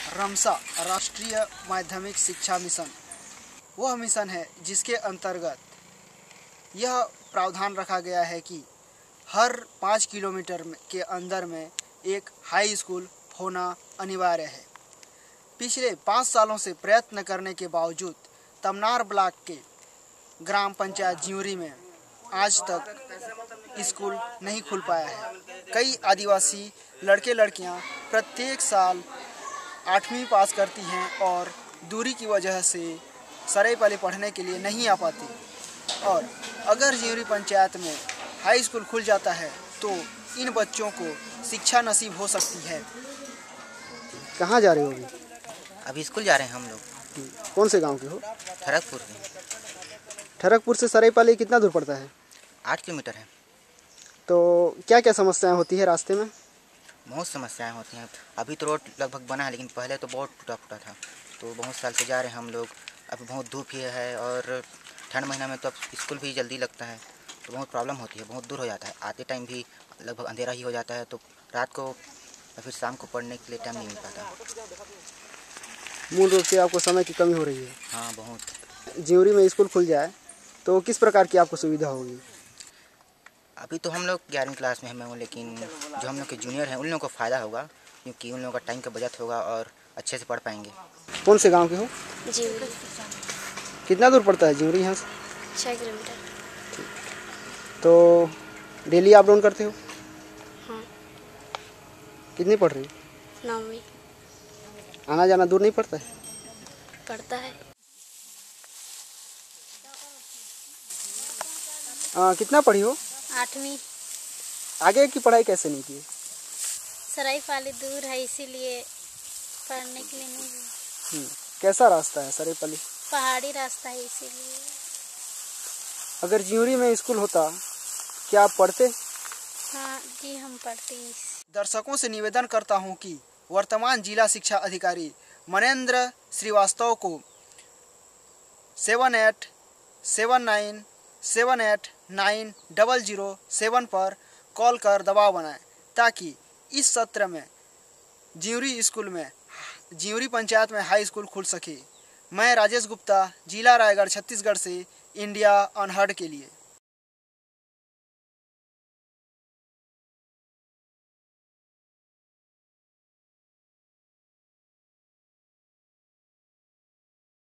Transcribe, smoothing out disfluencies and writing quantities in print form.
रमसा राष्ट्रीय माध्यमिक शिक्षा मिशन वह मिशन है जिसके अंतर्गत यह प्रावधान रखा गया है कि हर 5 किलोमीटर के अंदर में एक हाई स्कूल होना अनिवार्य है। पिछले 5 सालों से प्रयत्न करने के बावजूद तमनार ब्लॉक के ग्राम पंचायत जिवरी में आज तक स्कूल नहीं खुल पाया है। कई आदिवासी लड़के लड़कियां प्रत्येक साल 8वीं पास करती हैं और दूरी की वजह से सरायपाली पढ़ने के लिए नहीं आ पाती, और अगर जिवरी पंचायत में हाई स्कूल खुल जाता है तो इन बच्चों को शिक्षा नसीब हो सकती है। कहाँ जा रहे हो अभी? अभी स्कूल जा रहे हैं हम लोग। कौन से गांव के हो? ठरकपुर में। ठरकपुर से सरायपाली कितना दूर पड़ता है? 8 किलोमीटर है। तो क्या क्या समस्याएं होती है रास्ते में? बहुत समस्याएं होती हैं। अभी तो रोड लगभग बना है, लेकिन पहले तो बहुत टूटा फूटा था। तो बहुत साल से जा रहे हैं हम लोग। अभी बहुत धूप ही है और ठंड महीना में तो अब स्कूल भी जल्दी लगता है, तो बहुत प्रॉब्लम होती है। बहुत दूर हो जाता है, आते टाइम भी लगभग अंधेरा ही हो जाता है, तो रात को या फिर शाम को पढ़ने के लिए टाइम नहीं मिल पाता। मूल रूप से आपको समय की कमी हो रही है? हाँ, बहुत। जिवरी में स्कूल खुल जाए तो किस प्रकार की आपको सुविधा होगी? अभी तो हम लोग 11वीं क्लास में हैं, लेकिन जो हम लोग के जूनियर हैं उन लोगों को फ़ायदा होगा, क्योंकि उन लोगों का टाइम का बचत होगा और अच्छे से पढ़ पाएंगे। कौन से गांव के हो? जिवरी। कितना दूर पड़ता है जिवरी यहाँ से? 6 किलोमीटर। तो डेली आप डाउन करते हो? हाँ। कितनी पढ़ रही हो? 9वीं। आना जाना दूर नहीं पड़ता है? पढ़ता है। कितना पढ़ी हो? 8वीं। आगे की पढ़ाई कैसे नहीं की? सरायपाली दूर है, इसीलिए पढ़ने के लिए नहीं। कैसा रास्ता है सरायपाली? पहाड़ी रास्ता है, इसीलिए। अगर जिवरी में स्कूल होता क्या आप पढ़ते? हाँ जी, हम पढ़ते हैं। दर्शकों से निवेदन करता हूं कि वर्तमान जिला शिक्षा अधिकारी मनेंद्र श्रीवास्तव को 7879789007 पर कॉल कर दबाव बनाएं, ताकि इस सत्र में जिवरी पंचायत में हाई स्कूल खुल सके। मैं राजेश गुप्ता, जिला रायगढ़, छत्तीसगढ़ से इंडिया अनहर्ड के लिए।